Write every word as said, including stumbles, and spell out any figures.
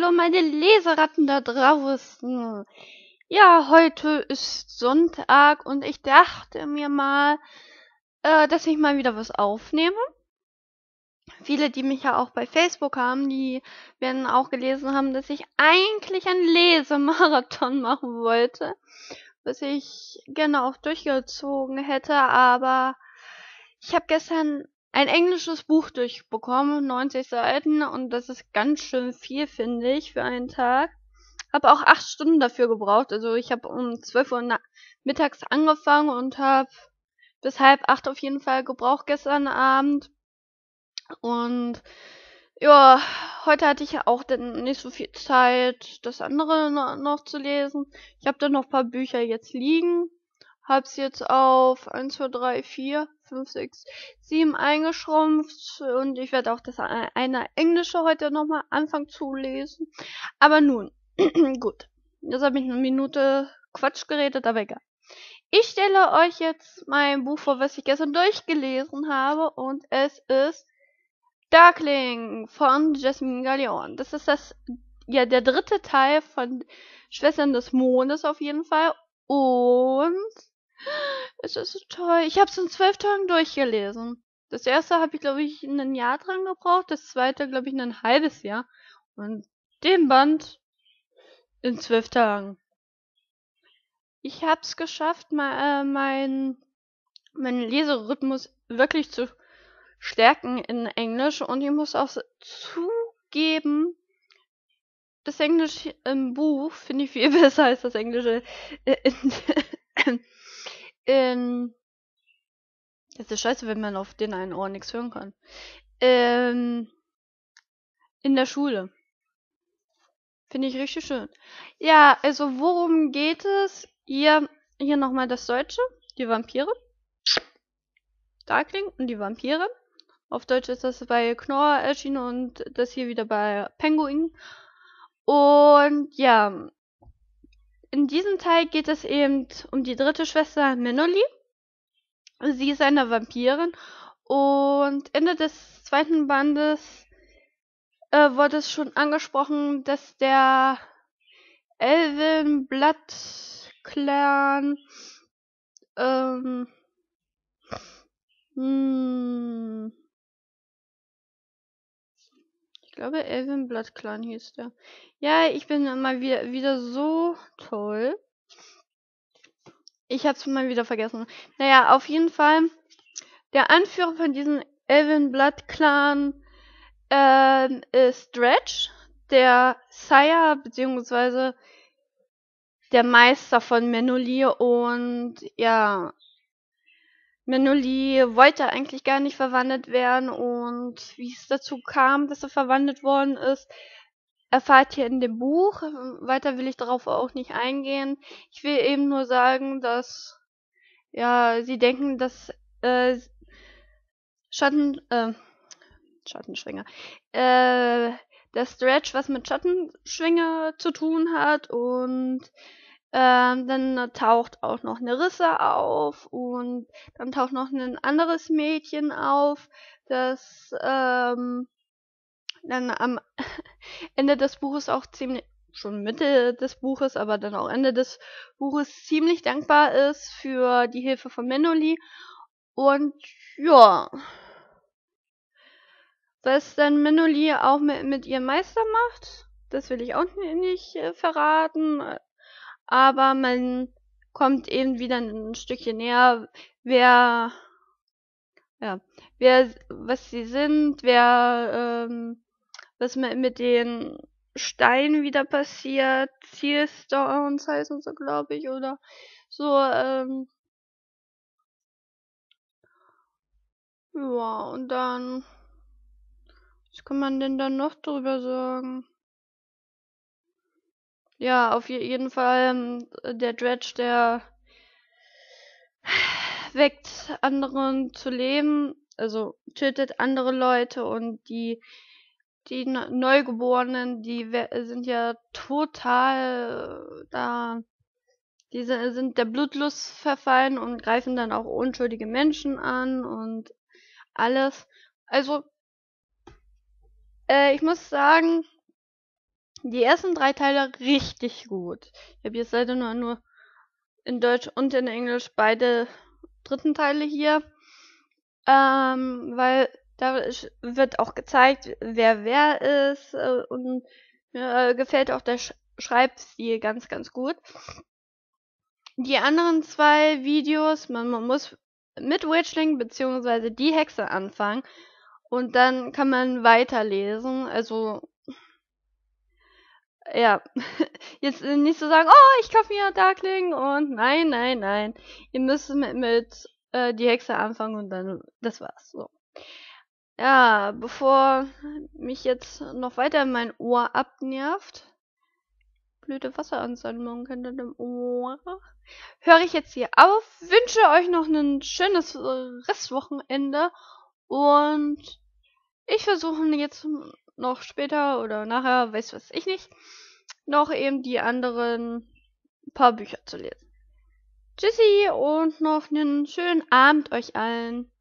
hallo meine Leseratten da draußen. Ja, heute ist Sonntag und ich dachte mir mal, äh, dass ich mal wieder was aufnehme. Viele, die mich ja auch bei Facebook haben, die werden auch gelesen haben, dass ich eigentlich einen Lesemarathon machen wollte, was ich gerne auch durchgezogen hätte, aber ich habe gestern ein englisches Buch durchbekommen, neunzig Seiten, und das ist ganz schön viel, finde ich, für einen Tag. Habe auch acht Stunden dafür gebraucht. Also ich habe um zwölf Uhr na- mittags angefangen und habe bis halb acht auf jeden Fall gebraucht gestern Abend. Und ja, heute hatte ich ja auch dann nicht so viel Zeit, das andere no- noch zu lesen. Ich habe dann noch ein paar Bücher jetzt liegen. Hab's jetzt auf eins, zwei, drei, vier, fünf, sechs, sieben eingeschrumpft und ich werde auch das e- eine Englische heute nochmal anfangen zu lesen. Aber nun, gut. Jetzt habe ich eine Minute Quatsch geredet, aber egal. Ich stelle euch jetzt mein Buch vor, was ich gestern durchgelesen habe, und es ist Darkling von Jasmine Gallion. Das ist das, ja, der dritte Teil von Schwestern des Mondes auf jeden Fall. Und es ist so toll. Ich habe es in zwölf Tagen durchgelesen. Das erste habe ich, glaube ich, ein Jahr dran gebraucht. Das zweite, glaube ich, ein halbes Jahr. Und den Band in zwölf Tagen. Ich habe es geschafft, ma- äh, mein, meinen Leserhythmus wirklich zu stärken in Englisch. Und ich muss auch zugeben, das Englische im Buch finde ich viel besser als das Englische in, in das ist scheiße, wenn man auf den einen Ohr nichts hören kann. Ähm, in der Schule. Finde ich richtig schön. Ja, also worum geht es? Hier, hier nochmal das Deutsche. Die Vampire. Darkling und die Vampire. Auf Deutsch ist das bei Knorr erschienen und das hier wieder bei Penguin. Und ja, in diesem Teil geht es eben um die dritte Schwester Menoli. Sie ist eine Vampirin und Ende des zweiten Bandes äh, wurde es schon angesprochen, dass der Elvenblatt-Clan ähm, hm, ich glaube Elvenblatt-Clan hieß der. Ja, ich bin mal wieder, wieder so toll. Ich hab's mal wieder vergessen. Naja, auf jeden Fall, der Anführer von diesem Elvenblatt-Clan ähm, ist Dredge, der Sire beziehungsweise der Meister von Menoli, und ja, Menoli wollte eigentlich gar nicht verwandelt werden, und wie es dazu kam, dass er verwandelt worden ist, erfahrt ihr in dem Buch. Weiter will ich darauf auch nicht eingehen. Ich will eben nur sagen, dass ja, sie denken, dass äh, Schatten, äh, Schattenschwinger, äh, dass Dredge was mit Schattenschwinger zu tun hat, und ähm, dann taucht auch noch Nerissa auf, und dann taucht noch ein anderes Mädchen auf, das ähm, dann am Ende des Buches auch ziemlich, schon Mitte des Buches, aber dann auch Ende des Buches ziemlich dankbar ist für die Hilfe von Menoli. Und ja, was dann Menoli auch mit, mit ihrem Meister macht, das will ich auch nicht äh, verraten. Aber man kommt eben wieder ein Stückchen näher, wer, ja, wer, was sie sind, wer, ähm, was mit, mit den Steinen wieder passiert. Sealstones heißen sie, glaube ich, oder so, ähm, ja, und dann, was kann man denn dann noch drüber sagen? Ja, auf je jeden Fall, ähm, der Dredge, der weckt anderen zu leben, also tötet andere Leute, und die die Ne- Neugeborenen, die we- sind ja total äh, da, die si- sind der Blutlust verfallen und greifen dann auch unschuldige Menschen an und alles. Also, äh, ich muss sagen, Die ersten drei Teile richtig gut. Ich habe jetzt leider nur, nur in Deutsch und in Englisch beide dritten Teile hier. Ähm, weil da wird auch gezeigt, wer wer ist. Äh, und mir äh, gefällt auch der Sch Schreibstil ganz, ganz gut. Die anderen zwei Videos, man, man muss mit Witchling bzw. die Hexe anfangen und dann kann man weiterlesen. Also, ja, jetzt nicht so sagen, oh, ich kaufe mir Darkling und nein, nein, nein. Ihr müsst mit, mit äh, die Hexe anfangen und dann, das war's. So. Ja, bevor mich jetzt noch weiter mein Ohr abnervt, blöde Wasseransammlung hinter dem Ohr, höre ich jetzt hier auf, wünsche euch noch ein schönes Restwochenende und ich versuche jetzt noch später oder nachher, weiß was ich nicht, noch eben die anderen paar Bücher zu lesen. Tschüssi und noch einen schönen Abend euch allen.